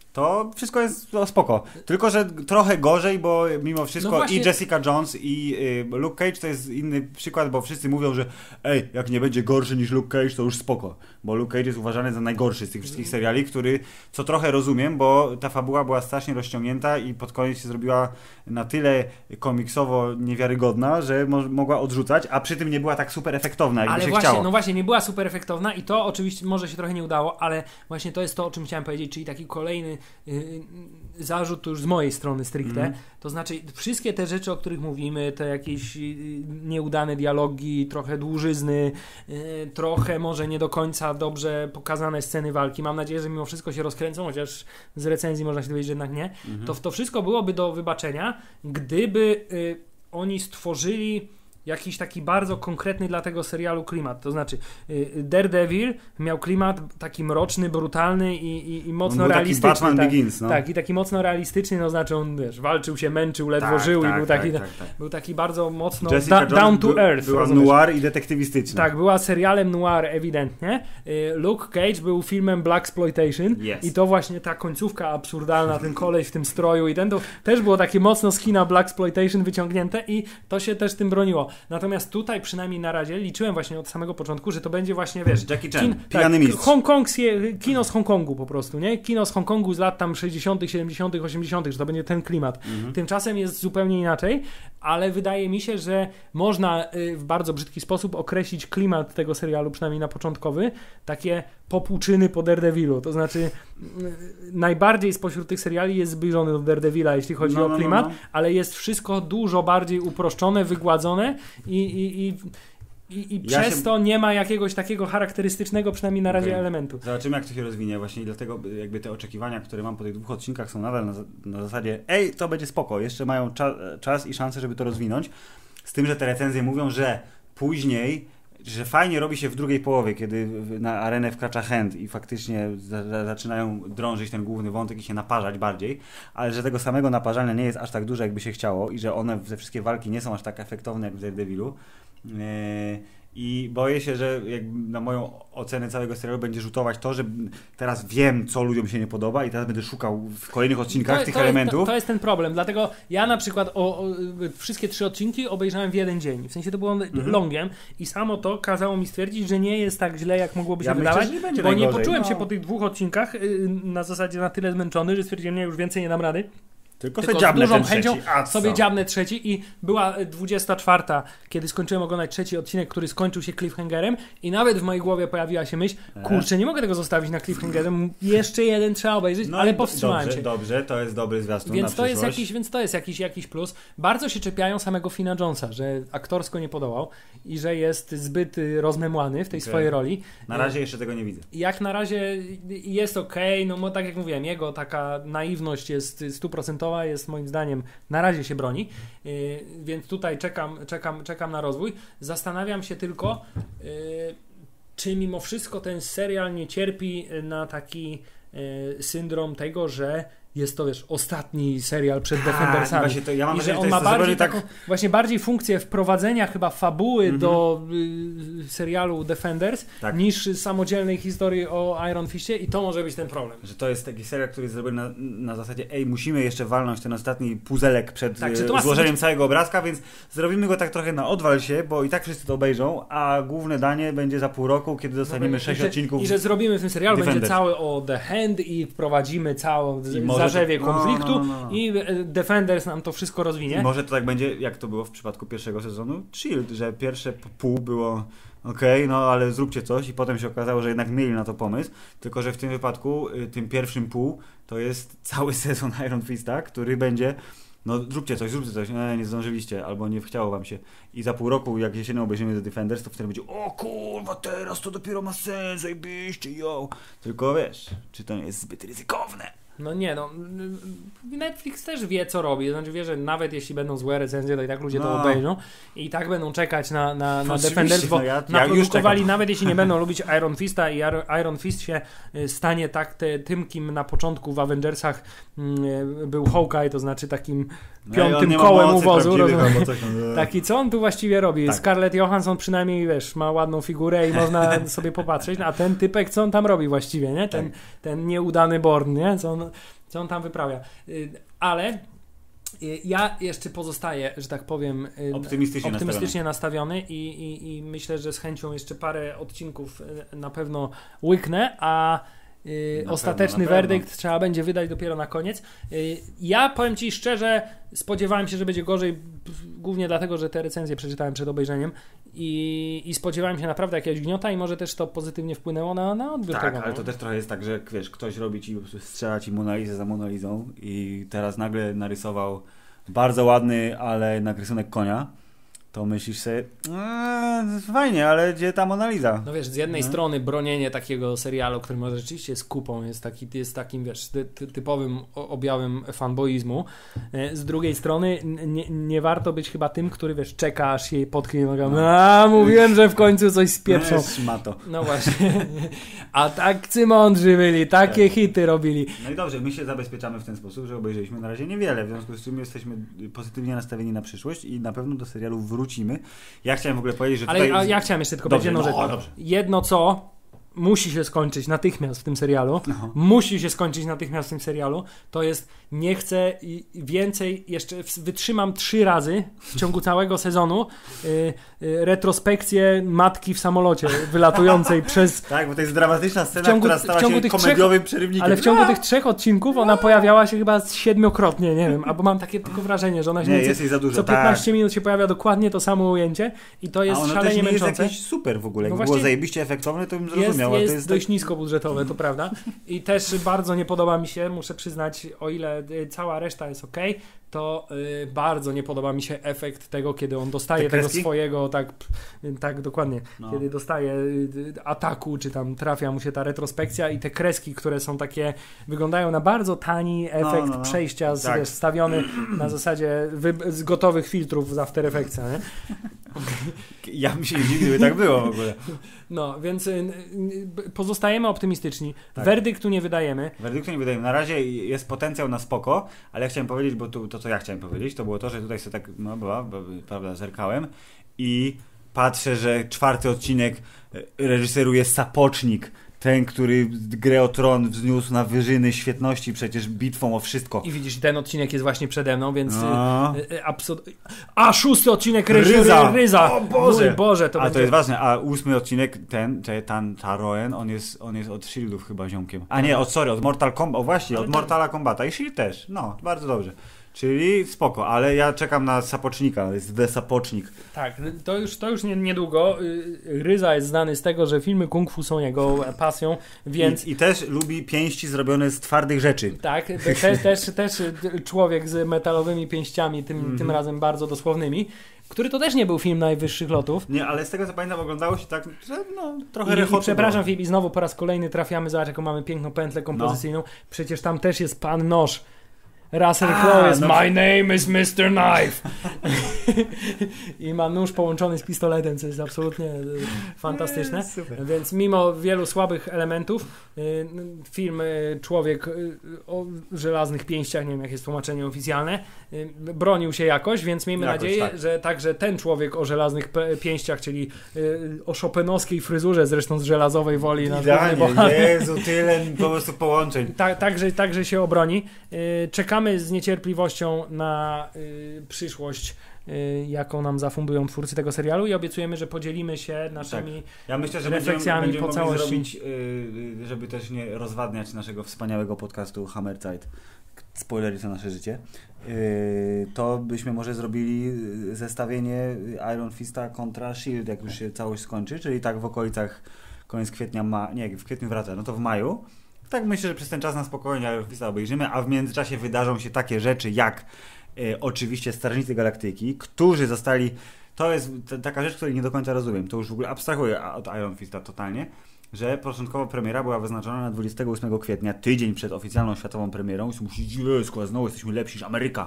To wszystko jest no, spoko. Tylko, że trochę gorzej, bo mimo wszystko no właśnie... i Jessica Jones i y, Luke Cage to jest inny przykład, bo wszyscy mówią, że ej, jak nie będzie gorszy niż Luke Cage, to już spoko. Bo Luke Cage jest uważany za najgorszy z tych wszystkich seriali, który, co trochę rozumiem, bo ta fabuła była strasznie rozciągnięta i pod koniec się zrobiła na tyle komiksowo niewiarygodna, że mo- mogła odrzucać, a przy tym nie była tak super efektowna, jakby ale się właśnie, chciało. No właśnie, nie była super efektowna i to oczywiście może się trochę nie udało, ale właśnie to jest to, o czym chciałem powiedzieć, czyli taki kolejny Yy, zarzut to już z mojej strony stricte, mm. to znaczy wszystkie te rzeczy, o których mówimy, te jakieś yy, nieudane dialogi, trochę dłużyzny, yy, trochę może nie do końca dobrze pokazane sceny walki, mam nadzieję, że mimo wszystko się rozkręcą, chociaż z recenzji można się dowiedzieć, że jednak nie, mm-hmm. to to wszystko byłoby do wybaczenia, gdyby yy, oni stworzyli jakiś taki bardzo konkretny dla tego serialu klimat. To znaczy Daredevil miał klimat taki mroczny, brutalny i, i, i mocno realistyczny. Taki Batman tak, Begins, no. Tak, i taki mocno realistyczny, no znaczy on, wiesz, walczył się, męczył, ledwo tak, żył tak, i był tak, taki, tak, tak. był taki bardzo mocno da, down to earth. Była rozumiesz? Noir i detektywistyczna. Tak, była serialem noir ewidentnie. Luke Cage był filmem blaxploitation yes. i to właśnie ta końcówka absurdalna, ten koleś w tym stroju i ten to też było takie mocno z kina blaxploitation wyciągnięte i to się też tym broniło. Natomiast tutaj przynajmniej na razie liczyłem właśnie od samego początku, że to będzie właśnie, wiesz, Jackie Chan, kin, pijany tak, mistrz. Hongkongskie, kino z Hongkongu po prostu, nie? Kino z Hongkongu z lat tam sześćdziesiątych, siedemdziesiątych, osiemdziesiątych, że to będzie ten klimat. Mhm. Tymczasem jest zupełnie inaczej, ale wydaje mi się, że można y, w bardzo brzydki sposób określić klimat tego serialu, przynajmniej na początkowy, takie popłuczyny po Daredevilu, to znaczy y, najbardziej spośród tych seriali jest zbliżony do Daredevila, jeśli chodzi no, o klimat, no, no, no. ale jest wszystko dużo bardziej uproszczone, wygładzone i, i, i I, i ja przez się... to nie ma jakiegoś takiego charakterystycznego, przynajmniej na razie, okay. elementu. Zobaczymy, jak to się rozwinie. Właśnie dlatego jakby te oczekiwania, które mam po tych dwóch odcinkach, są nadal na, na zasadzie ej, to będzie spoko, jeszcze mają cza- czas i szansę, żeby to rozwinąć. Z tym, że te recenzje mówią, że później, że fajnie robi się w drugiej połowie, kiedy na arenę wkracza Hand i faktycznie za, za, zaczynają drążyć ten główny wątek i się naparzać bardziej, ale że tego samego naparzania nie jest aż tak dużo, jakby się chciało i że one, te wszystkie walki nie są aż tak efektowne jak w Daredevilu. I boję się, że na moją ocenę całego serialu będzie rzutować to, że teraz wiem, co ludziom się nie podoba i teraz będę szukał w kolejnych odcinkach to, tych to elementów. Jest, to, to jest ten problem, dlatego ja na przykład o, o, wszystkie trzy odcinki obejrzałem w jeden dzień. W sensie to było mhm. longiem i samo to kazało mi stwierdzić, że nie jest tak źle, jak mogłoby się ja wydawać, myślę, nie bo najgorzej. Nie poczułem no. się po tych dwóch odcinkach na zasadzie na tyle zmęczony, że stwierdziłem, nie, już więcej nie dam rady. Tylko, tylko sobie z dużą ten chęcią trzeci. A sobie co? dziabnę trzeci i była dwudziesta czwarta, kiedy skończyłem oglądać trzeci odcinek, który skończył się cliffhangerem i nawet w mojej głowie pojawiła się myśl, kurczę, nie mogę tego zostawić na cliffhangerem, jeszcze jeden trzeba obejrzeć, no ale powstrzymałem dobrze, się. Dobrze, to jest dobry zwiastun więc na to jest przyszłość. jakiś, Więc to jest jakiś, jakiś plus. Bardzo się czepiają samego Fina Jonesa, że aktorsko nie podołał i że jest zbyt rozmemłany w tej okay. swojej roli. Na razie jeszcze tego nie widzę. Jak na razie jest okej, okay, no bo tak jak mówiłem, jego taka naiwność jest stuprocentowa, jest moim zdaniem na razie się broni, yy, więc tutaj czekam, czekam, czekam na rozwój. Zastanawiam się tylko, yy, czy mimo wszystko ten serial nie cierpi na taki yy, syndrom tego, że jest to, wiesz, ostatni serial przed Defendersami. To, ja mam I że on to ma bardziej tak... taką, właśnie bardziej funkcję wprowadzenia chyba fabuły mm-hmm. do y, serialu Defenders tak. niż samodzielnej historii o Iron Fistie i to może być ten problem. Że to jest taki serial, który jest zrobiony na, na zasadzie ej, musimy jeszcze walnąć ten ostatni puzelek przed tak, y, złożeniem być... całego obrazka, więc zrobimy go tak trochę na odwal się, bo i tak wszyscy to obejrzą, a główne danie będzie za pół roku, kiedy dostaniemy no, sześć i odcinków. I że zrobimy w tym serialu, Defenders. Będzie cały o The Hand i wprowadzimy całą zarzewie to... konfliktu no, no, no. i Defenders nam to wszystko rozwinie. I może to tak będzie, jak to było w przypadku pierwszego sezonu Shield, że pierwsze pół było okej, okay, no ale zróbcie coś i potem się okazało, że jednak mieli na to pomysł, tylko że w tym wypadku, tym pierwszym pół to jest cały sezon Iron Fista, który będzie no zróbcie coś, zróbcie coś, nie, nie zdążyliście, albo nie chciało wam się. I za pół roku, jak jesienią obejrzymy The Defenders, to wtedy będzie o kurwa, teraz to dopiero ma sens, zajebiście, yo. Tylko wiesz, czy to nie jest zbyt ryzykowne? No nie, no Netflix też wie, co robi, znaczy wie, że nawet jeśli będą złe recenzje, to i tak ludzie no. to obejrzą i tak będą czekać na, na, na Defenders, bo no ja, naprodukowali, ja nawet jeśli nie będą lubić Iron Fista i Iron Fist się stanie tak te, tym, kim na początku w Avengersach mm, był Hawkeye, to znaczy takim piątym no kołem uwozu, taki co on tu właściwie robi? Tak. Scarlett Johansson przynajmniej, wiesz, ma ładną figurę i można sobie popatrzeć, a ten typek, co on tam robi właściwie, nie? Ten, tak. ten nieudany Born, nie? Co on, co on tam wyprawia. Ale ja jeszcze pozostaję, że tak powiem, optymistycznie, optymistycznie nastawiony, nastawiony i, i, i myślę, że z chęcią jeszcze parę odcinków na pewno łyknę, a Yy, ostateczny pewno, werdykt pewno. trzeba będzie wydać dopiero na koniec. Yy, ja powiem Ci szczerze, spodziewałem się, że będzie gorzej, głównie dlatego, że te recenzje przeczytałem przed obejrzeniem i, i spodziewałem się naprawdę jakiegoś gniota i może też to pozytywnie wpłynęło na, na odbiór tak, tego. Tak, ale to też trochę jest tak, że wiesz, ktoś robi Ci, strzela Ci Monalizę za Monalizą i teraz nagle narysował bardzo ładny, ale na rysunek konia. To myślisz sobie, eee, fajnie, ale gdzie ta Mona Lisa? No wiesz, z jednej no. strony bronienie takiego serialu, który może rzeczywiście jest kupą, jest, taki, jest takim, wiesz, ty, ty, typowym objawem fanboizmu. Z drugiej strony nie, nie warto być chyba tym, który, wiesz, czeka, aż jej potknie nogą. No. A, mówiłem, że w końcu coś spieprzą. No, no właśnie. A takcy mądrzy byli, takie tak. hity robili. No i dobrze, my się zabezpieczamy w ten sposób, że obejrzeliśmy na razie niewiele, w związku z czym jesteśmy pozytywnie nastawieni na przyszłość i na pewno do serialu wrócimy. Ja chciałem w ogóle powiedzieć, że tutaj... Ale ja chciałem jeszcze tylko powiedzieć jedną rzecz. No, jedno co musi się skończyć natychmiast w tym serialu, no. musi się skończyć natychmiast w tym serialu, to jest nie chcę więcej, jeszcze wytrzymam trzy razy w ciągu całego sezonu y, y, retrospekcję matki w samolocie wylatującej przez... Tak, bo to jest dramatyczna scena, ciągu, która stała się komediowym trzech, przerywnikiem. Ale w ciągu tych trzech odcinków ona pojawiała się chyba siedmiokrotnie, nie wiem, albo mam takie tylko wrażenie, że ona się nie, jest jej za dużo, co piętnaście tak. minut się pojawia dokładnie to samo ujęcie i to jest szalenie męczące. A ono też nie jest jakieś super w ogóle, no jakby było zajebiście efektowne, to bym zrozumiał. Jest, jest, to jest dość tak... niskobudżetowe, to prawda. I też bardzo nie podoba mi się, muszę przyznać, o ile cała reszta jest ok, to y, bardzo nie podoba mi się efekt tego, kiedy on dostaje tego swojego, tak, tak dokładnie, no. kiedy dostaje y, ataku, czy tam trafia mu się ta retrospekcja i te kreski, które są takie, wyglądają na bardzo tani efekt no, no, no. przejścia z, tak. wiesz, stawiony na zasadzie wy, z gotowych filtrów z After Effectsa, nie? Ja bym się nie dziwił, gdyby tak było w ogóle. No, więc y, y, pozostajemy optymistyczni. Tak. Werdyktu nie wydajemy. Werdyktu nie wydajemy. Na razie jest potencjał na spoko, ale ja chciałem powiedzieć, bo to, to co ja chciałem powiedzieć, to było to, że tutaj sobie tak, no była, prawda, zerkałem i patrzę, że czwarty odcinek reżyseruje Sapocznik, ten, który grę o Tron wzniósł na wyżyny świetności, przecież bitwą o wszystko. I widzisz, ten odcinek jest właśnie przede mną, więc no. absurd... A, szósty odcinek Ryza! Ryza. O Boże! Mój Boże, to a będzie... to jest ważne, a ósmy odcinek, ten, ten Taroen, on jest, on jest od Shieldów chyba ziomkiem. A nie, od, sorry, od Mortal Kombat, o właśnie, ale od to... Mortala Kombata i Shield też, no, bardzo dobrze. Czyli spoko, ale ja czekam na Sapocznika, jest The Sapocznik. Tak, to już, to już nie, niedługo. Ryza jest znany z tego, że filmy kung fu są jego pasją, więc... I, i też lubi pięści zrobione z twardych rzeczy. Tak, te, też, też człowiek z metalowymi pięściami, tym, mm-hmm. tym razem bardzo dosłownymi, który to też nie był film najwyższych lotów. Nie, ale z tego co pamiętam oglądało się tak, że no trochę I, rechotu. I przepraszam Filip, i znowu po raz kolejny trafiamy, zobacz jaką mamy piękną pętlę kompozycyjną. No. Przecież tam też jest pan Noż. Russell Crowe jest no My to... name is mister Knife. I ma nóż połączony z pistoletem, co jest absolutnie fantastyczne. Super. Więc mimo wielu słabych elementów, film Człowiek o żelaznych pięściach, nie wiem jak jest tłumaczenie oficjalne, bronił się jakoś, więc miejmy jakoś, nadzieję, tak. że także ten Człowiek o żelaznych pięściach, czyli o chopinowskiej fryzurze, zresztą z żelazowej woli. Idealnie, Jezu, tyle po prostu połączeń. Tak, także, także się obroni. Czekamy z niecierpliwością na y, przyszłość, y, jaką nam zafundują twórcy tego serialu i obiecujemy, że podzielimy się naszymi tak. Ja myślę, że refleksjami będziemy, po będziemy całości. Zrobić, yy, żeby też nie rozwadniać naszego wspaniałego podcastu Hammerzeit. Spoilery to nasze życie. Yy, to byśmy może zrobili zestawienie Iron Fista kontra Shield, jak już się całość skończy, czyli tak w okolicach koniec kwietnia, ma, nie, w kwietniu wraca, no to w maju. Tak myślę, że przez ten czas na spokojnie Iron Fista obejrzymy, a w międzyczasie wydarzą się takie rzeczy jak e, oczywiście Strażnicy Galaktyki, którzy zostali, to jest t- taka rzecz, której nie do końca rozumiem, to już w ogóle abstrahuję od Iron Fista totalnie, że początkowo premiera była wyznaczona na dwudziestego ósmego kwietnia, tydzień przed oficjalną światową premierą i myśleli, że znowu jesteśmy lepsi niż Ameryka.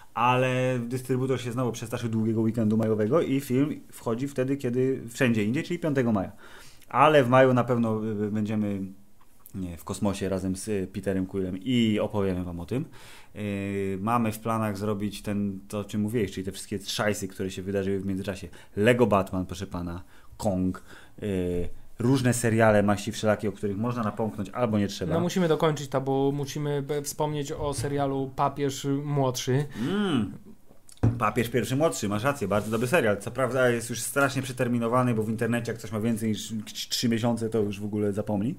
Ale dystrybutor się znowu przestraszył długiego weekendu majowego i film wchodzi wtedy, kiedy wszędzie indziej, czyli piątego maja. Ale w maju na pewno będziemy... Nie, w kosmosie razem z Peterem Quillem i opowiemy wam o tym. Yy, mamy w planach zrobić ten, to o czym mówiłeś, czyli te wszystkie szajsy, które się wydarzyły w międzyczasie. Lego Batman, proszę pana, Kong, yy, różne seriale maści wszelakie, o których można napomknąć albo nie trzeba. No musimy dokończyć to, bo musimy wspomnieć o serialu Papież Młodszy. Mm. Papież Pierwszy Młodszy, masz rację, bardzo dobry serial. Co prawda jest już strasznie przeterminowany, bo w internecie jak coś ma więcej niż trzy miesiące, to już w ogóle zapomnij.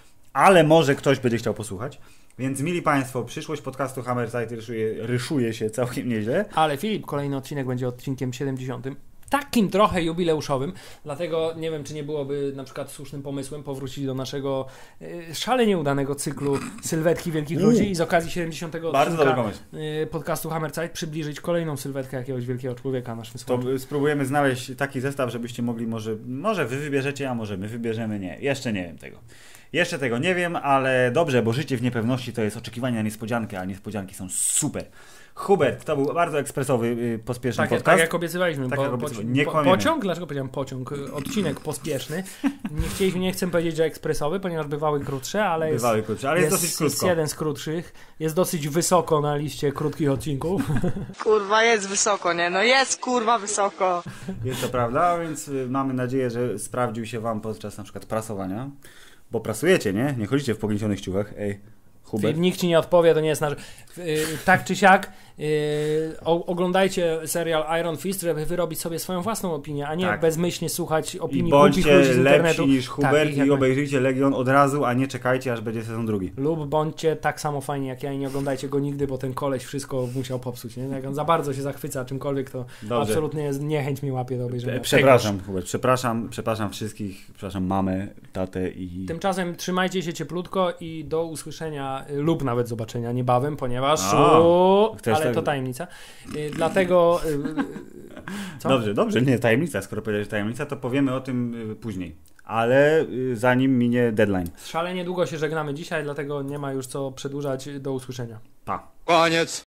Ale może ktoś będzie chciał posłuchać. Więc mili Państwo, przyszłość podcastu Hammerzeit ryszuje, ryszuje się całkiem nieźle. Ale Filip, kolejny odcinek będzie odcinkiem siedemdziesiątym. Takim trochę jubileuszowym, dlatego nie wiem, czy nie byłoby na przykład słusznym pomysłem powrócić do naszego y, szalenie udanego cyklu Sylwetki Wielkich U. Ludzi i z okazji siedemdziesiątego odcinka y, podcastu Hammerzeit przybliżyć kolejną sylwetkę jakiegoś wielkiego człowieka naszym słuchaczom. To spróbujemy znaleźć taki zestaw, żebyście mogli, może, może wy wybierzecie, a może my wybierzemy, nie. Jeszcze nie wiem tego. Jeszcze tego nie wiem, ale dobrze, bo życie w niepewności to jest oczekiwanie na niespodziankę, a niespodzianki są super. Hubert, to był bardzo ekspresowy, pospieszny tak, podcast. Tak jak obiecywaliśmy. Tak po, jak obiecywaliśmy. Nie po, kłamiemy. Pociąg? Dlaczego powiedziałem pociąg? Odcinek pospieszny. Nie chcieliśmy, nie chcę powiedzieć, że ekspresowy, ponieważ bywały krótsze, ale bywały jest, krótsze, ale jest, jest dosyć krótko. Jest jeden z krótszych. Jest dosyć wysoko na liście krótkich odcinków. Kurwa, jest wysoko, nie? No jest kurwa wysoko. Jest to prawda, więc mamy nadzieję, że sprawdził się wam podczas na przykład prasowania. Bo prasujecie, nie? Nie chodzicie w pogniecionych ciuchach. Ej, Hubert. Nikt ci nie odpowie, to nie jest nasz... Yy, tak czy siak, yy, o, oglądajcie serial Iron Fist, żeby wyrobić sobie swoją własną opinię, a nie tak. bezmyślnie słuchać opinii głupich ludzi z internetu. I bądźcie lepsi niż Hubert tak, i obejrzyjcie Legion od razu, a nie czekajcie, aż będzie sezon drugi. Lub bądźcie tak samo fajni jak ja i nie oglądajcie go nigdy, bo ten koleś wszystko musiał popsuć. Nie? Jak on za bardzo się zachwyca czymkolwiek, to Dobrze. absolutnie jest, niechęć mi łapie do obejrzenia. Przepraszam, Hubert, przepraszam, przepraszam wszystkich, przepraszam mamę, tatę i... Tymczasem trzymajcie się cieplutko i do usłyszenia lub nawet zobaczenia niebawem, ponieważ A, u, ale tak... to tajemnica. Y, dlatego y, co? Dobrze, dobrze, nie tajemnica. Skoro powiedziałeś tajemnica, to powiemy o tym y, później. Ale y, zanim minie deadline. Szalenie długo się żegnamy dzisiaj, dlatego nie ma już co przedłużać. Do usłyszenia. Pa. Koniec.